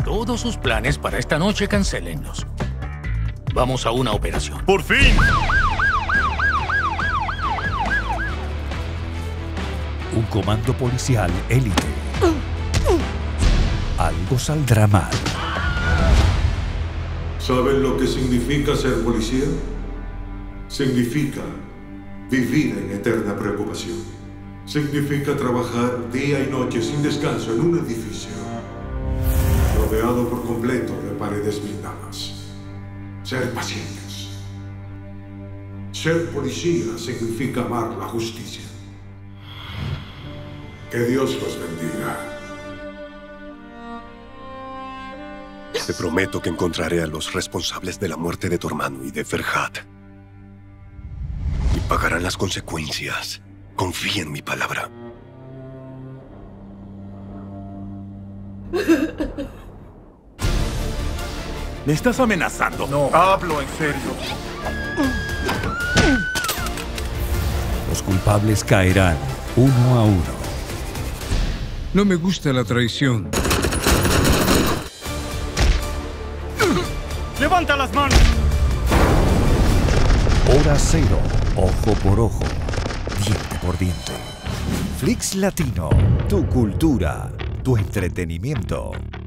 Todos sus planes para esta noche cancélenlos. Vamos a una operación. ¡Por fin! Un comando policial élite. Algo saldrá mal. ¿Saben lo que significa ser policía? Significa vivir en eterna preocupación. Significa trabajar día y noche sin descanso en un edificio, rodeado por completo de paredes blindadas. Ser pacientes. Ser policía significa amar la justicia. Que Dios los bendiga. Te prometo que encontraré a los responsables de la muerte de tu hermano y de Ferhat. Y pagarán las consecuencias. Confía en mi palabra. ¿Me estás amenazando? No. Hablo en serio. Los culpables caerán uno a uno. No me gusta la traición. ¡Levanta las manos! Hora cero, ojo por ojo, diente por diente. Flix Latino, tu cultura, tu entretenimiento.